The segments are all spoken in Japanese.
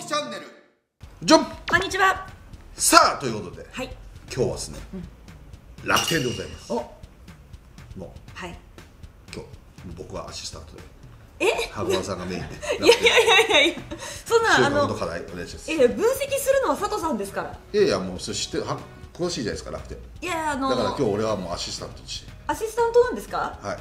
きチャンネルジョン。 こんにちは。 さあということで、 はい。 今日はですね、楽天でございます。 お、 もうはい。 今日僕はアシスタントでえ、 羽駒さんがメインでいやいや、そんな週間の課題お願いします。 分析するのは佐藤さんですから。 いやいや、もうそれ知ってる、詳しいじゃないですか、楽天。 いや、 だから今日俺はもうアシスタントとして、 アシスタントなんですか。 はい。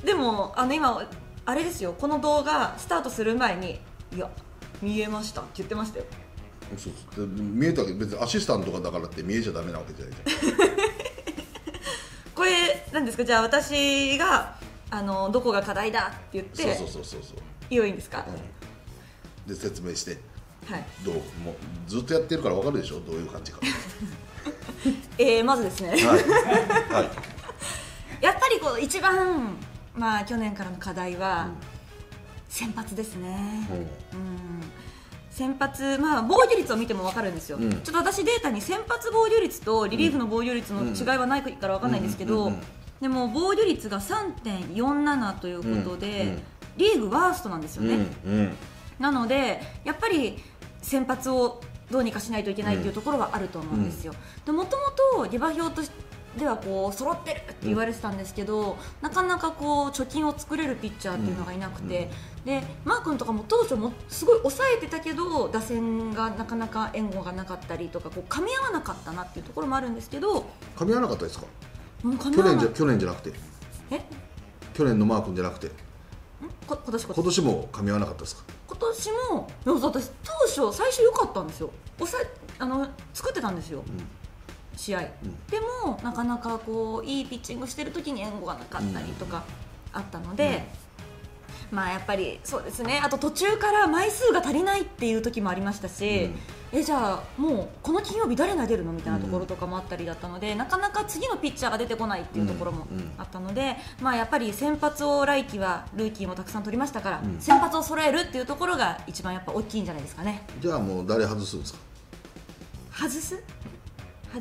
でも今あれですよ、この動画スタートする前にいや見えましたって言ってましたよ。 そうそう、見えたけど別にアシスタントがだからって見えちゃダメなわけじゃないじゃん。 これなんですか。じゃあ私がどこが課題だって言ってそう言えばいいんですか。 で説明して、 はい。 どうもうずっとやってるから分かるでしょ、どういう感じか。 まずですね、 はいはい。 やっぱりこう一番去年からの課題は先発ですね。先発、防御率を見ても分かるんですよ。ちょっと私データに先発防御率とリリーフの防御率の違いはないから分かんないんですけど、でも防御率が 3.47 ということで、リーグワーストなんですよね。なのでやっぱり先発をどうにかしないといけないっていうところはあると思うんですよ。でもともと下馬評とではこう揃ってるって言われてたんですけど、なかなかこう貯金を作れるピッチャーっていうのがいなくて、でマー君とかも当初もすごい抑えてたけど打線がなかなか援護がなかったりとか、こう噛み合わなかったなっていうところもあるんですけど。 噛み合わなかったですか。 もう噛み合わな去年じゃなくて、去年のマー君じゃなくて今年も噛み合わなかったですか。 今年も私当初最初良かったんですよ。作ってたんですよ、試合、でもなかなかこういいピッチングしてる時に援護がなかったりとかあったので、やっぱりそうですね。あと途中から枚数が足りないっていう時もありましたし、じゃあもうこの金曜日誰投げるのみたいなところとかもあったりだったので、なかなか次のピッチャーが出てこないっていうところもあったので、やっぱり先発を来季はルーキーもたくさん取りましたから、先発を揃えるっていうところが一番やっぱ大きいんじゃないですかね。 じゃあもう誰外すんですか。 外すじゃあ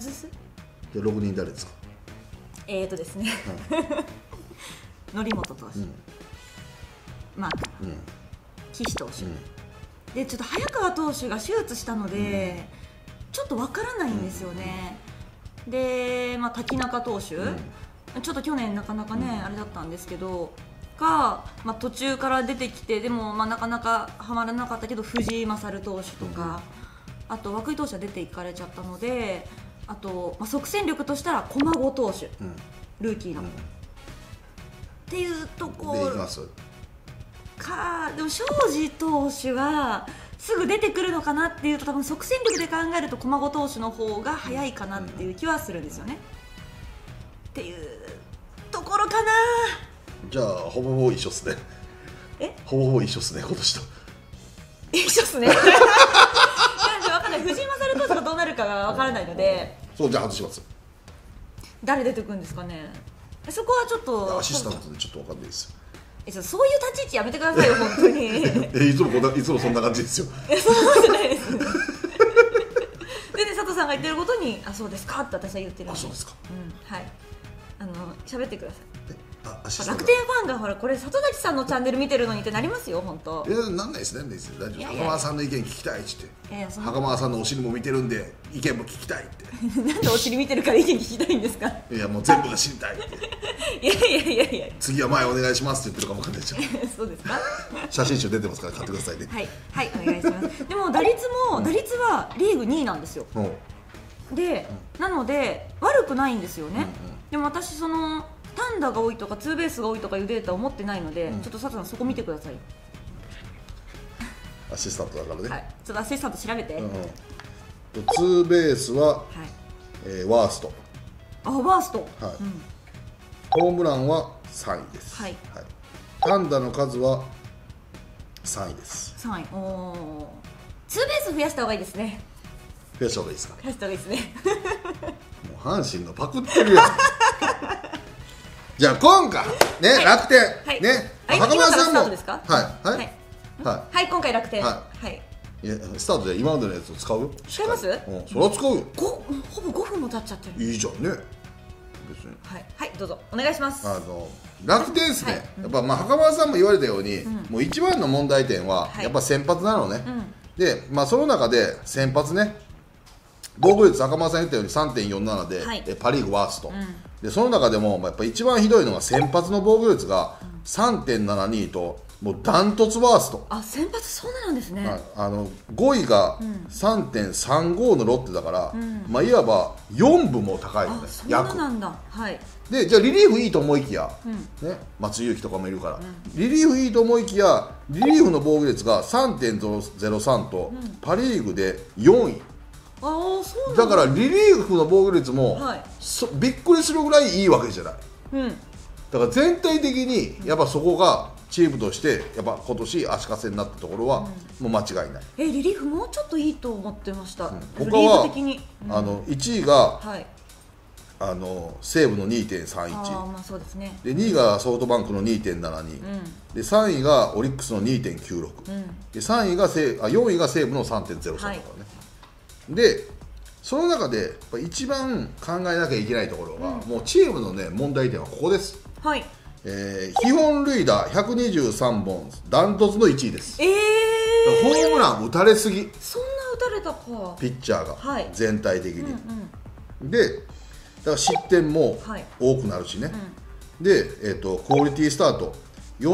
6人誰ですか。 ですね、則本投手、マー君、岸投手、でちょっと早川投手が手術したので、ちょっとわからないんですよね。で、滝中投手、ちょっと去年なかなかね、あれだったんですけどが、途中から出てきて、でもなかなかはまらなかったけど藤井勝投手とか、あと涌井投手は出ていかれちゃったので、あと、即戦力としたら駒子投手、ルーキーの、っていうところでいきますか。でも庄司投手はすぐ出てくるのかなっていうと、多分即戦力で考えると駒子投手の方が早いかなっていう気はするんですよね、っていうところかな。 じゃあほぼほぼ一緒っすね。ほぼほぼ一緒っすね、今年と。 一緒っすね。分かんない。藤井勝投手がどうなるかが分からないので。 そう、じゃあ外します。 誰出てくるんですかね。そこはちょっとアシスタントでちょっと分かんないですよ。 そういう立ち位置やめてくださいよ、本当に。 いつもそんな感じですよ。 そうじゃないです。でね、佐藤さんが言ってることに、そうですかって私は言ってるんで。 そうですか。 はい。喋ってください。 楽天ファンがほら、これ里崎さんのチャンネル見てるのにってなりますよ、本当。 なんないですね、大丈夫です。袴田さんの意見聞きたいって言って、袴田さんのお尻も見てるんで意見も聞きたいって。 なんでお尻見てるから意見聞きたいんですか。 いや、もう全部が知りたいって。 いや次は前お願いしますって言ってるかもわかんないじゃん。 そうですか。 写真集出てますから買ってくださいね。 はいお願いします。でも打率はリーグ2位なんですよ。でなので悪くないんですよね。でも私単打が多いとかツーベースが多いとかいうデータを持ってないので、ちょっと佐藤さんそこ見てください。 アシスタントだからね。 ちょっとアシスタント調べて。 ツーベースはワースト。 ワースト。 ホームランは3位です。単打の数は3位です。 3位。ツーベース増やした方がいいですね。 増やした方がいいですか。 増やした方がいいですね。 もう阪神のパクってるやん。じゃあ今回ね、楽天ね、袴田さんも今回楽天。 いや、スタートで今までのやつを使うよ。 使います？ それは使うよ。 ほぼ5分も経っちゃってる。 いいじゃんね。別に。 はい、どうぞお願いします。 楽天ですね。やっぱ袴田さんも言われたように、もう一番の問題点はやっぱ先発なのね。 で、その中で先発ね、防御率、赤間さん言ったように 3.47 で、 はいパ・リーグワースト、でその中でもやっぱ一番ひどいのが先発の防御率が 3.72 と、もうダントツワースト。 あ、先発そんななんですね。 5位が 3.35 のロッテだから、いわば4分も高いのね、 そんななんだ。はい。 で、じゃあリリーフいいと思いきや、ね、松井裕樹とかもいるから、リリーフいいと思いきや、リリーフの防御率が 3.03 と、パ・リーグで4位。 ああ、そうなんだ。 だからリリーフの防御率も、 はい、 びっくりするぐらいいいわけじゃない。 うん、 だから全体的にやっぱそこがチームとしてやっぱ今年足かせになったところはもう間違いない。 リリーフもうちょっといいと思ってました。 他は的に、 1位が、 はい、 西武の 2.31、 まあそうですね。 で2位がソフトバンクの 2.72、で3位がオリックスの 2.96、で4位が西武の 3.03 だからね、でその中でやっぱ一番考えなきゃいけないところが、もうチームのね問題点はここです。 はい。 基本塁打123本ダントツの1位です。ホームラン打たれすぎ、 そんな打たれたか、 ピッチャーが、 はい、 全体的に、でだから失点も多くなるしね、で、クオリティスタート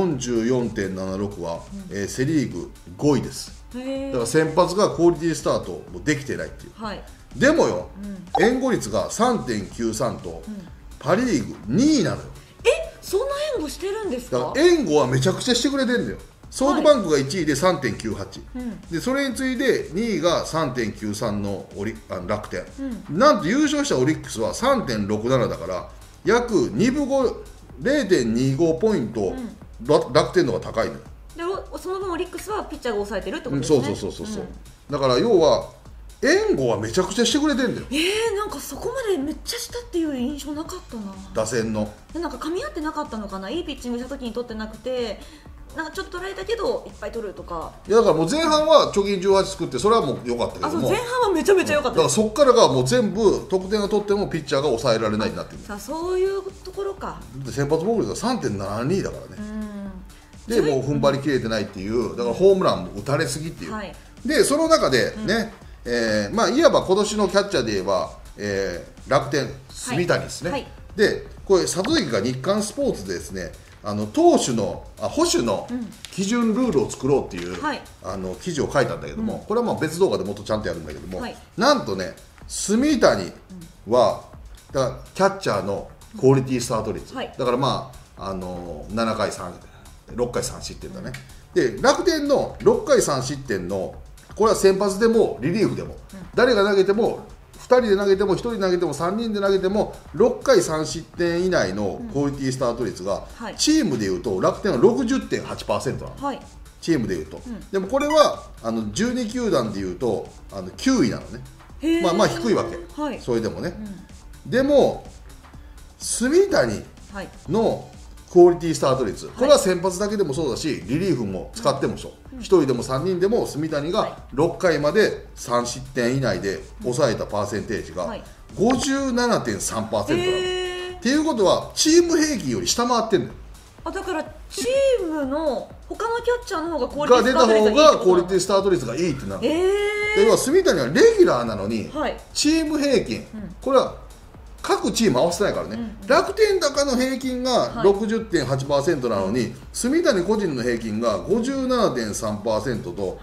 44.76 は、セ・リーグ5位です。だから先発がクオリティスタートもできてないっていう、 はい、 でもよ、援護率が 3.93 と、パ・リーグ2位なのよ。 そんな援護してるんですか？ だから援護はめちゃくちゃしてくれてるんだよ。ソフトバンクが1位で 3.98、でそれに次いで2位が 3.93 の楽天、なんと優勝したオリックスは 3.67 だから約2分後 0.25 ポイント、楽天の方が高いのよ。 でその分オリックスはピッチャーが抑えてるってことですね。 そう、だから要は援護はめちゃくちゃしてくれてるんだよ。 なんかそこまでめっちゃしたっていう印象なかったな。 打線のなんか噛み合ってなかったのかな。いいピッチングした時に取ってなくて、なんかちょっと取られたけどいっぱい取るとか。 いやだからもう前半は貯金18作ってそれはもう良かったけども、 前半はめちゃめちゃ良かったです。 だからそこからがもう全部得点を取ってもピッチャーが抑えられないになってる。 そういうところか。 で先発防御率が 3.72 だからね。でもう踏ん張りきれてないっていう、だからホームランも打たれすぎっていう、でその中でね、いわば今年のキャッチャーで言えば、楽天住谷ですね、でこれ里崎が日刊スポーツでですね、投手の捕手の基準ルールを作ろうっていう、記事を書いたんだけども、これは別動画でもっとちゃんとやるんだけども、なんとね住谷はだからキャッチャーのクオリティスタート率、だから7回6回3失点だね、で楽天の6回3失点のこれは先発でもリリーフでも、誰が投げても2人で投げても1人投げても3人で投げても6回3失点以内のクオリティスタート率が、チームでいうと楽天は 60.8% なの、チームでいうと、でもこれは12球団でいうと9位なのね。低いわけ、それでもね、でも住谷のクオリティスタート率、これは先発だけでもそうだしリリーフも使ってもそう、1人でも3人でも住谷が6回まで3失点以内で抑えたパーセンテージが 57.3% なの、っていうことはチーム平均より下回ってんのよ。 だからチームの他のキャッチャーの方がクオリティスタート率がいいが出た方がクオリティスタート率がいいってなる、で要は住谷はレギュラーなのに、チーム平均、これは各チーム合わせてないからね、楽天高の平均が 60.8% なのに、住谷個人の平均が 57.3% と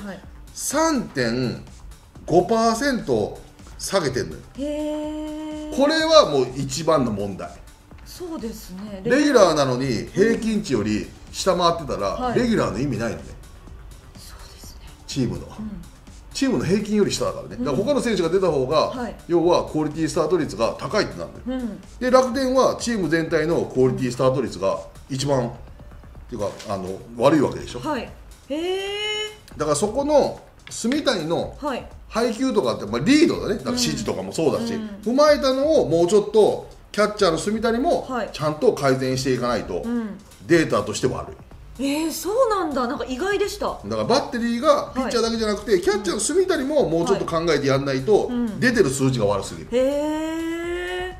3.5% 下げてるのよ。これはもう一番の問題。 そうですね、 レギュラーなのに平均値より下回ってたら、レギュラーの意味ないのね、チームの。チームの平均より下だからね、だから他の選手が出た方が、要はクオリティスタート率が高いってなるのよ、で楽天はチーム全体のクオリティスタート率が一番っていうか悪いわけでしょ、だからそこの住谷の配球とかって、リードだね、だから指示とかもそうだし、踏まえたのをもうちょっとキャッチャーの住谷もちゃんと改善していかないと、データとして悪い。 そうなんだ、なんか意外でした。 だからバッテリーがピッチャーだけじゃなくて、キャッチャーの住谷ももうちょっと考えてやらないと、出てる数字が悪すぎる。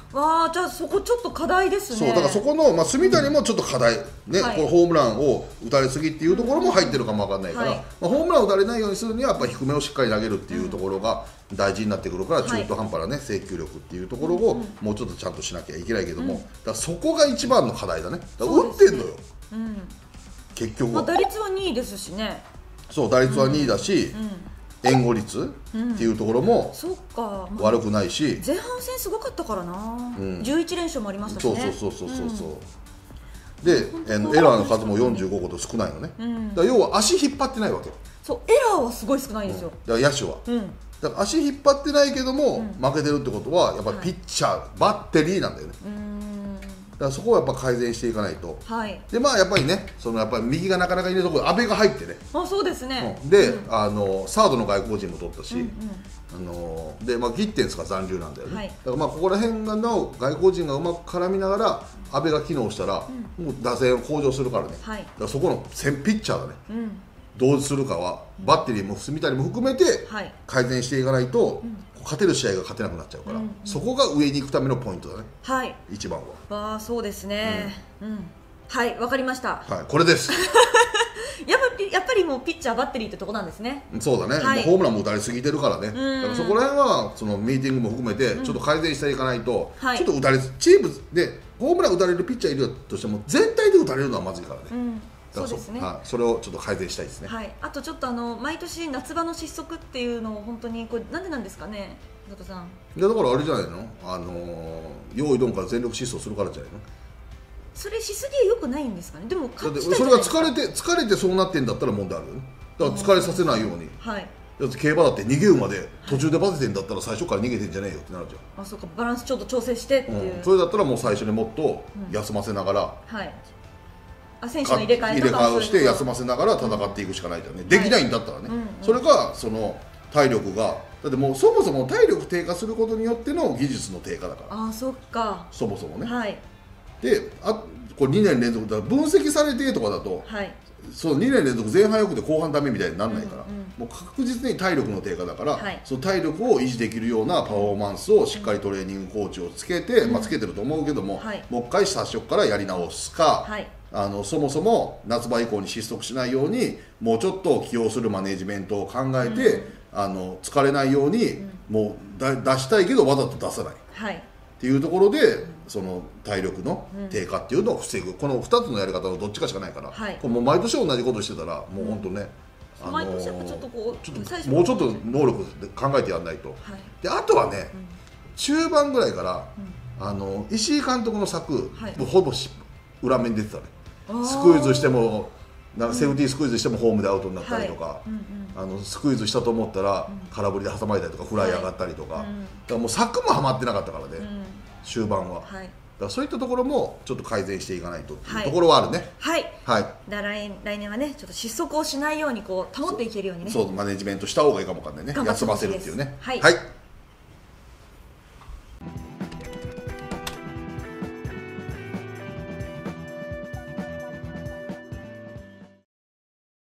わあ、じゃあそこちょっと課題ですね。 そうだからそこの、まあ、住谷もちょっと課題、ね、 はい、 これホームランを打たれすぎっていうところも入ってるかもわかんないから、はい、まあ、ホームランを打たれないようにするにはやっぱり低めをしっかり投げるっていうところが大事になってくるから、中途半端な、ね、制球力っていうところをもうちょっとちゃんとしなきゃいけないけども、だからそこが一番の課題だね。だから打ってんのよ、結局は、 まあ、打率は2位ですしね。 そう打率は2位だし、援護率っていうところも悪くないし、 前半戦すごかったからな、11連勝もありましたしね。 そうでエラーの数も45個と少ないのね、だから要は足引っ張ってないわけ。 そうエラーはすごい少ないんですよ、 だから野手は、だから足引っ張ってないけども、負けてるってことはやっぱりピッチャー、バッテリーなんだよね。だからそこはやっぱ改善していかないと、でまあやっぱりね、やっぱり右がなかなかいないところで阿部が入ってね、 そうですね、 で、サードの外国人も取ったし、でまあギッテンスが残留なんだよね、だからまあここら辺の外国人がうまく絡みながら阿部が機能したら、もう打線向上するからね、だからそこのピッチャーがね、どうするかはバッテリーも住谷も含めて改善していかないと、勝てる試合が勝てなくなっちゃうから、そこが上に行くためのポイントだね、一番は。 あ、そうですね、はい、わかりました。 これですやっぱりもうピッチャーバッテリーってとこなんですね。 そうだね、ホームランも打たれすぎてるからね、だからそこら辺はそのミーティングも含めてちょっと改善していかないと、ちょっと打たれチームでホームラン打たれるピッチャーいるとしても全体で打たれるのはまずいからね、 そうですね、 それをちょっと改善したいですね。 あとちょっと毎年夏場の失速っていうのを本当にこれなんでなんですかね、佐藤さん。 いやだからあれじゃないの、用意ドンから全力疾走するからじゃないの。 それしすぎは良くないんですかね。でもそれが疲れてそうなってんだったら問題あるよね。だから疲れさせないように、だって競馬だって逃げ馬で途中でバテてんだったら最初から逃げてんじゃねえよってなるじゃん。 そうか、バランスちょっと調整してっていう、 それだったらもう最初にもっと休ませながら、 選手の入れ替えをして休ませながら戦っていくしかないじゃんね、できないんだったらね、それがその体力がだってもうそもそも体力低下することによっての技術の低下だから。 そっか、 そもそもね、でこれ2年連続だ分析されてとかだと、そう2年連続前半よくて後半ダメみたいにならないから、もう確実に体力の低下だから、その体力を維持できるようなパフォーマンスをしっかりトレーニングコーチをつけて、つけてると思うけども、もう一回最初からやり直すか、そもそも夏場以降に失速しないようにもうちょっと起用するマネジメントを考えて、疲れないように、もう出したいけどわざと出さない、っていうところでその体力の低下っていうのを防ぐ、この2つのやり方のどっちかしかないから、これもう毎年同じことしてたらもう本当ね、 毎年やっぱちょっとこうもうちょっと能力で考えてやらないと、であとはね、中盤ぐらいから、石井監督の策、もうほぼ裏面に出てたね。スクイズしてもセーフティースクイズしてもホームでアウトになったりとか、スクイズしたと思ったら空振りで挟まれたりとかフライ上がったりとか、だからもう策もはまってなかったからね、終盤は。だからそういったところもちょっと改善していかないとっていうところはあるね。 だ来年はね、ちょっと失速をしないようにこう保っていけるようにね、 そうマネジメントした方がいいかもわかんないね、休ませるっていうね。